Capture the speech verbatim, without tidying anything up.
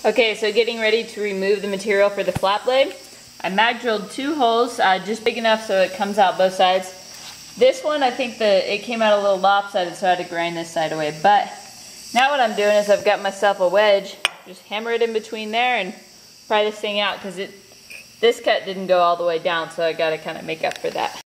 Okay, so getting ready to remove the material for the flat blade. I mag drilled two holes, uh, just big enough so it comes out both sides. This one, I think that it came out a little lopsided, so I had to grind this side away. But now what I'm doing is I've got myself a wedge, just hammer it in between there and pry this thing out, because it this cut didn't go all the way down, so I got to kind of make up for that.